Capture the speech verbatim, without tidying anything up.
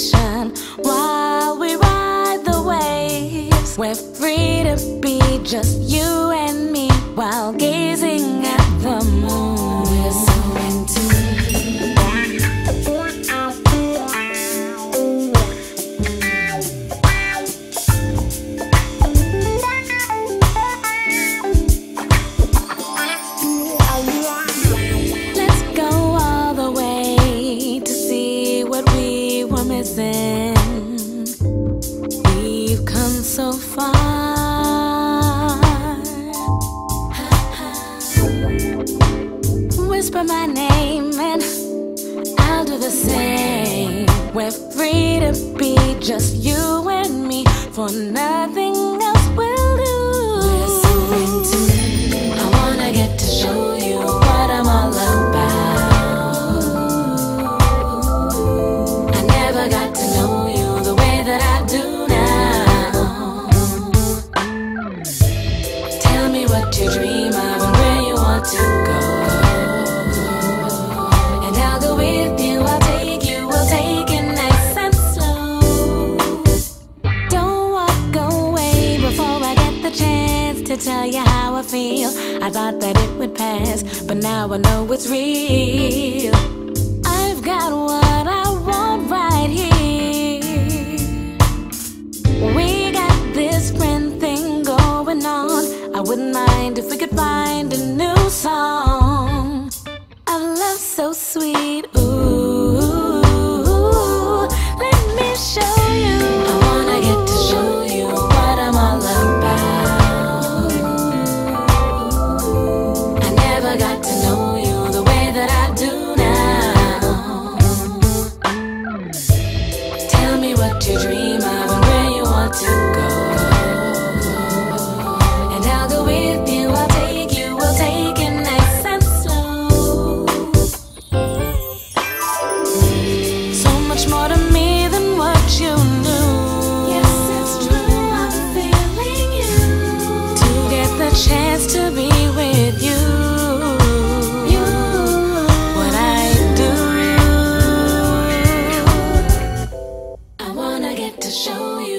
ocean while we ride the waves. We're free to be just you and me while gazing at the moon. We're so into let's go all the way to see what we were missing. We've come so far. Whisper my name and I'll do the same. We're free to be just you and me, for nothing else will do. We're so into I wanna get to show you what I'm all about. I never got to know you the way that I do now. Tell me what you dream of and where you want to go, and I'll go with you, I'll take you, we'll take it nice and slow. Don't walk away before I get the chance to tell you how I feel. I thought that it would pass, but now I know it's real. I've got what I want right here. We got this friend thing going on. I wouldn't mind if we could find a new song. A love so sweet, ooh, let me show you. I wanna get to show you what I'm all about. I never got to know you the way that I do now. Tell me what you dream of and where you want to go, and I'll go with you, I'll take you, we'll take it nice and slow. So much more to me than what you knew. Yes, it's true, I'm feeling you. To get the chance to be with you, you, what I do, I wanna get to show you